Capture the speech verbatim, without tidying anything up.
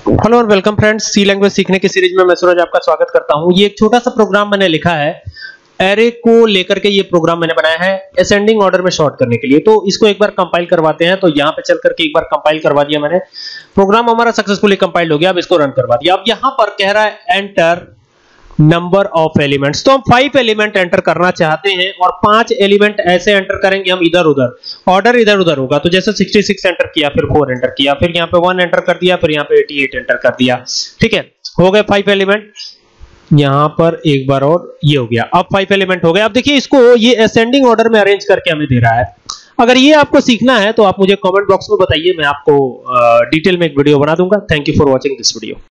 Hello और welcome friends, सी language सीखने की सीरीज में मैं सूरज आपका स्वागत करता हूं। ये एक छोटा सा प्रोग्राम मैंने लिखा है, एरे को लेकर के ये प्रोग्राम मैंने बनाया है असेंडिंग ऑर्डर में सॉर्ट करने के लिए। तो इसको एक बार कंपाइल करवाते हैं। तो यहां पे चल करके एक बार कंपाइल करवा दिया मैंने, प्रोग्राम हमारा सक्सेसफुली कंपाइल्ड हो गया। अब इसको रन करवा दिया। अब यहां पर कह रहा है एंटर नंबर ऑफ एलिमेंट्स। तो हम फाइव एलिमेंट एंटर करना चाहते हैं और पांच एलिमेंट ऐसे एंटर करेंगे हम इधर उधर, ऑर्डर इधर उधर होगा। तो जैसे सिक्सटी सिक्स एंटर किया, फिर फोर एंटर किया, फिर यहाँ पे वन एंटर कर दिया, फिर यहाँ पे एटी एट एंटर कर दिया। ठीक है, हो गए फाइव एलिमेंट। यहां पर एक बार और ये हो गया। अब फाइव एलिमेंट हो गए। अब देखिए इसको ये असेंडिंग ऑर्डर में अरेंज करके हमें दे रहा है। अगर ये आपको सीखना है तो आप मुझे कमेंट बॉक्स में बताइए, मैं आपको डिटेल में एक वीडियो बना दूंगा। Thank you for watching this video.